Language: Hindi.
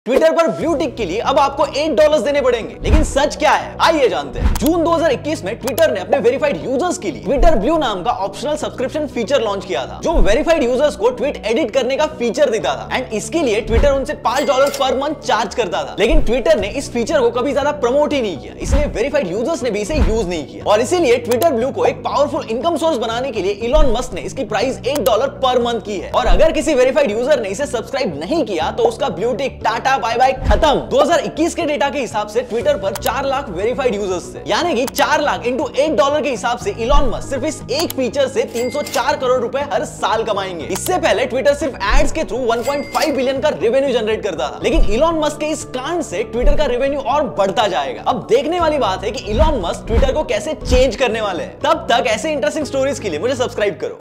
ट्विटर पर ब्लू टिक के लिए अब आपको $8 देने पड़ेंगे, लेकिन सच क्या है आइए जानते हैं। जून 2021 में ट्विटर ने अपने वेरीफाइड यूजर्स के लिए ट्विटर ब्लू नाम का ऑप्शनल सब्सक्रिप्शन फीचर लॉन्च किया था, जो वेरीफाइड यूजर्स को ट्वीट एडिट करने का फीचर देता था एंड इसके लिए ट्विटर उनसे $5 पर मंथ चार्ज करता था। लेकिन ट्विटर ने इस फीचर को कभी ज्यादा प्रमोट ही नहीं किया, इसलिए वेरीफाइड यूजर्स ने भी इसे यूज नहीं किया और इसीलिए ट्विटर ब्लू को एक पावरफुल इनकम सोर्स बनाने के लिए इलॉन मस्क ने इसकी प्राइस $8 पर मंथ की है। और अगर किसी वेरीफाइड यूजर ने इसे सब्सक्राइब नहीं किया तो उसका blue tick tata bye bye खत्म। 2021 के डेटा के हिसाब से ट्विटर पर 4 लाख वेरीफाइड यूजर्स थे, यानी कि 4 लाख इंटू $8 के हिसाब से इलॉन मस्क सिर्फ इस एक फीचर से 304 करोड़ रुपए हर साल कमाएंगे। इससे पहले ट्विटर सिर्फ एड्स के थ्रू 1.5 बिलियन का रेवेन्यू जनरेट करता था, लेकिन इलॉन मस्क के इस कांड से ट्विटर का रेवेन्यू और बढ़ता जाएगा। अब देखने वाली बात है कि इलॉन मस्क ट्विटर को कैसे चेंज करने वाले हैं। तब तक ऐसे इंटरेस्टिंग स्टोरीज के लिए मुझे सब्सक्राइब करो।